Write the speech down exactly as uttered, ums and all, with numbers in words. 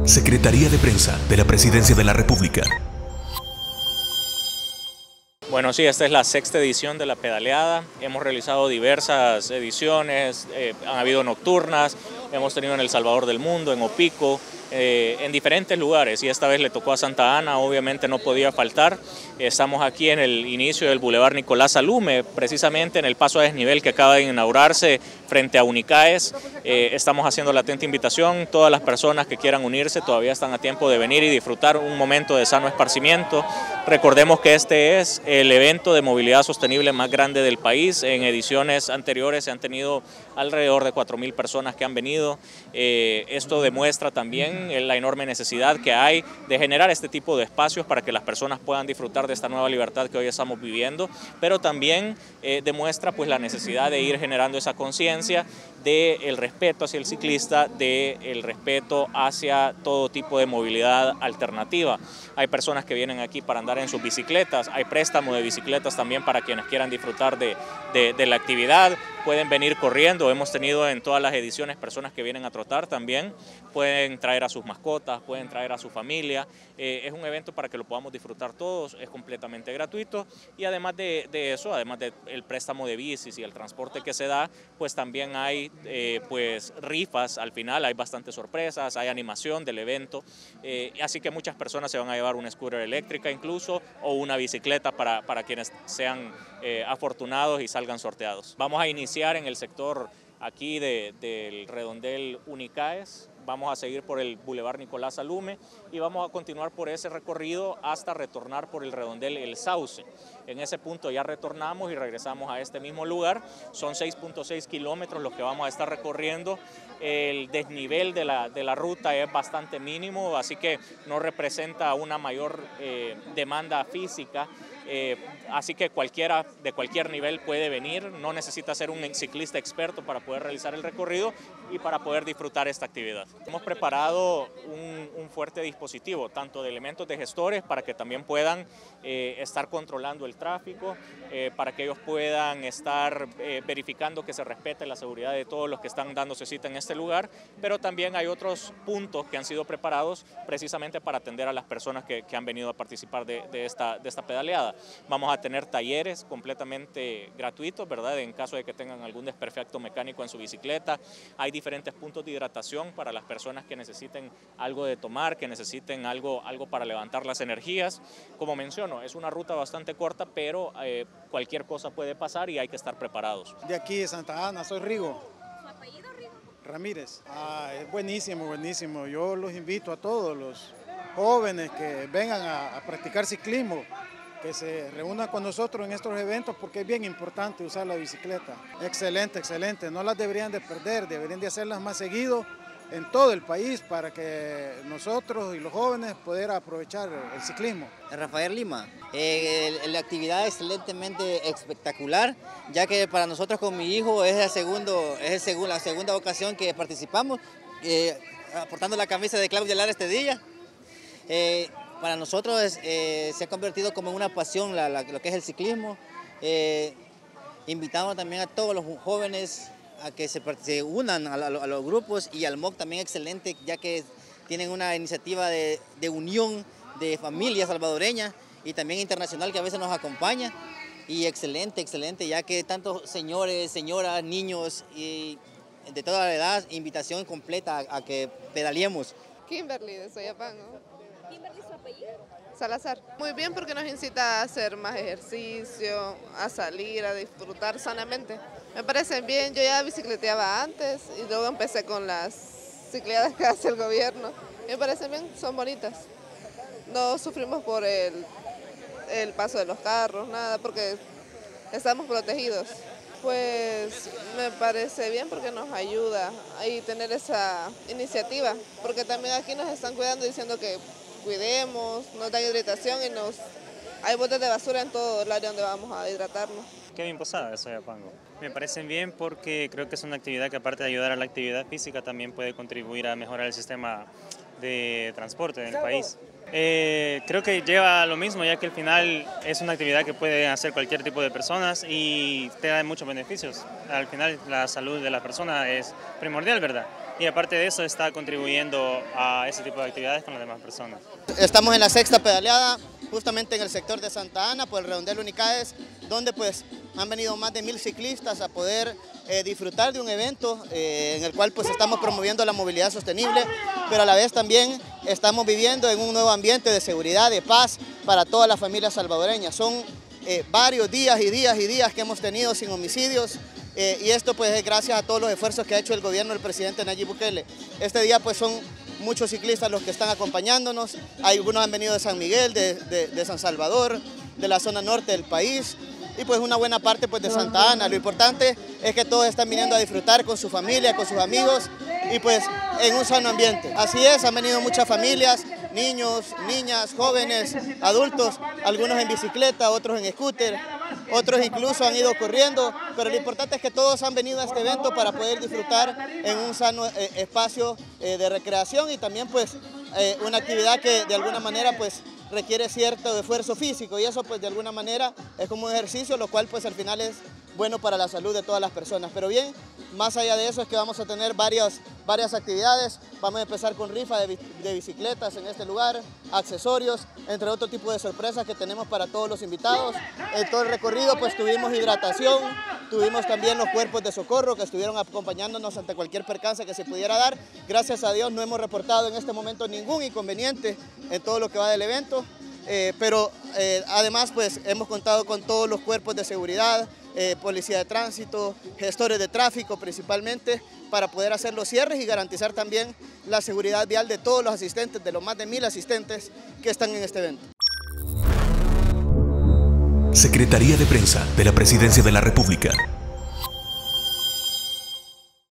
Secretaría de Prensa de la Presidencia de la República. Bueno, sí, esta es la sexta edición de la pedaleada. Hemos realizado diversas ediciones, eh, han habido nocturnas, hemos tenido en El Salvador del Mundo, en Opico, eh, en diferentes lugares, y esta vez le tocó a Santa Ana, obviamente no podía faltar. Estamos aquí en el inicio del Boulevard Nicolás Alume, precisamente en el paso a desnivel que acaba de inaugurarse frente a Unicaes. Eh, estamos haciendo la atenta invitación, todas las personas que quieran unirse todavía están a tiempo de venir y disfrutar un momento de sano esparcimiento. Recordemos que este es el evento de movilidad sostenible más grande del país. En ediciones anteriores se han tenido alrededor de cuatro mil personas que han venido. Eh, esto demuestra también la enorme necesidad que hay de generar este tipo de espacios para que las personas puedan disfrutar de esta nueva libertad que hoy estamos viviendo, pero también eh, demuestra pues la necesidad de ir generando esa conciencia del respeto hacia el ciclista, del respeto hacia todo tipo de movilidad alternativa. Hay personas que vienen aquí para andar en sus bicicletas, hay préstamo de bicicletas también para quienes quieran disfrutar de, de, de la actividad, pueden venir corriendo, hemos tenido en todas las ediciones personas que vienen a trotar también, pueden traer a sus mascotas, pueden traer a su familia, eh, es un evento para que lo podamos disfrutar todos, es completamente gratuito y además de, de eso, además del préstamo de bicis y el transporte que se da, pues también hay eh, pues rifas al final, hay bastantes sorpresas, hay animación del evento, eh, así que muchas personas se van a llevar una scooter eléctrica incluso o una bicicleta para, para quienes sean eh, afortunados y salgan sorteados. Vamos a iniciar en el sector aquí de, del redondel Unicaes, vamos a seguir por el Boulevard Nicolás Alume y vamos a continuar por ese recorrido hasta retornar por el redondel El Sauce. En ese punto ya retornamos y regresamos a este mismo lugar. Son seis punto seis kilómetros los que vamos a estar recorriendo. El desnivel de la, de la ruta es bastante mínimo, así que no representa una mayor eh, demanda física. Eh, así que cualquiera de cualquier nivel puede venir, no necesita ser un ciclista experto para poder realizar el recorrido y para poder disfrutar esta actividad. Hemos preparado un, un fuerte dispositivo, tanto de elementos de gestores para que también puedan eh, estar controlando el tráfico, eh, para que ellos puedan estar eh, verificando que se respete la seguridad de todos los que están dándose cita en este lugar, pero también hay otros puntos que han sido preparados precisamente para atender a las personas que, que han venido a participar de, de, esta, de esta pedaleada. Vamos a tener talleres completamente gratuitos, ¿verdad? En caso de que tengan algún desperfecto mecánico en su bicicleta. Hay diferentes puntos de hidratación para las personas que necesiten algo de tomar, que necesiten algo, algo para levantar las energías. Como menciono, es una ruta bastante corta, pero eh, cualquier cosa puede pasar y hay que estar preparados. De aquí de Santa Ana, soy Rigo. ¿Su apellido, Rigo? Ramírez. Ah, es buenísimo, buenísimo. Yo los invito a todos los jóvenes que vengan a, a practicar ciclismo, que se reúnan con nosotros en estos eventos porque es bien importante usar la bicicleta. Excelente, excelente. No las deberían de perder, deberían de hacerlas más seguido en todo el país para que nosotros y los jóvenes poder aprovechar el ciclismo. Rafael Lima, eh, la actividad es excelentemente espectacular, ya que para nosotros con mi hijo es, el segundo, es el segundo, la segunda ocasión que participamos, eh, aportando la camisa de Claudia Lara este día. Eh, Para nosotros es, eh, se ha convertido como una pasión la, la, lo que es el ciclismo. Eh, invitamos también a todos los jóvenes a que se, se unan a, a, a los grupos y al M O C también excelente, ya que tienen una iniciativa de, de unión de familias salvadoreñas y también internacional que a veces nos acompaña. Y excelente, excelente, ya que tantos señores, señoras, niños y de toda la edad, invitación completa a, a que pedaleemos. Kimberly de Soyapango. ¿Kimberly su apellido? Salazar. Muy bien porque nos incita a hacer más ejercicio, a salir, a disfrutar sanamente. Me parece bien, yo ya bicicleteaba antes y luego empecé con las cicleadas que hace el gobierno. Me parecen bien, son bonitas. No sufrimos por el, el paso de los carros, nada, porque estamos protegidos. Pues me parece bien porque nos ayuda a tener esa iniciativa, porque también aquí nos están cuidando diciendo que cuidemos, nos dan hidratación y nos hay botes de basura en todo el área donde vamos a hidratarnos. Kevin Posada de Soyapango. Me parecen bien porque creo que es una actividad que aparte de ayudar a la actividad física también puede contribuir a mejorar el sistema de transporte en el país. Eh, creo que lleva a lo mismo, ya que al final es una actividad que puede hacer cualquier tipo de personas y te da muchos beneficios. Al final la salud de la persona es primordial, ¿verdad? Y aparte de eso está contribuyendo a ese tipo de actividades con las demás personas. Estamos en la sexta pedaleada, justamente en el sector de Santa Ana, por el redondel Unicaes, donde pues han venido más de mil ciclistas a poder eh, disfrutar de un evento eh, en el cual pues estamos promoviendo la movilidad sostenible, pero a la vez también estamos viviendo en un nuevo ambiente de seguridad, de paz para todas las familias salvadoreñas. Son eh, varios días y días y días que hemos tenido sin homicidios, eh, y esto pues es gracias a todos los esfuerzos que ha hecho el gobierno del presidente Nayib Bukele. Este día pues son muchos ciclistas los que están acompañándonos, algunos han venido de San Miguel, de, de, de San Salvador, de la zona norte del país, y pues una buena parte pues de Santa Ana. Lo importante es que todos están viniendo a disfrutar con su familia, con sus amigos y pues en un sano ambiente. Así es, han venido muchas familias, niños, niñas, jóvenes, adultos, algunos en bicicleta, otros en scooter, otros incluso han ido corriendo, pero lo importante es que todos han venido a este evento para poder disfrutar en un sano eh, espacio eh, de recreación y también pues eh, una actividad que de alguna manera pues requiere cierto esfuerzo físico y eso pues de alguna manera es como un ejercicio, lo cual pues al final es bueno para la salud de todas las personas. Pero bien, más allá de eso es que vamos a tener varias, varias actividades. Vamos a empezar con rifa de, de bicicletas en este lugar, accesorios, entre otro tipo de sorpresas que tenemos para todos los invitados. En todo el recorrido pues tuvimos hidratación, tuvimos también los cuerpos de socorro que estuvieron acompañándonos ante cualquier percance que se pudiera dar. Gracias a Dios no hemos reportado en este momento ningún inconveniente en todo lo que va del evento. Eh, pero eh, además pues hemos contado con todos los cuerpos de seguridad, eh, policía de tránsito, gestores de tráfico principalmente, para poder hacer los cierres y garantizar también la seguridad vial de todos los asistentes, de los más de mil asistentes que están en este evento. Secretaría de Prensa de la Presidencia de la República.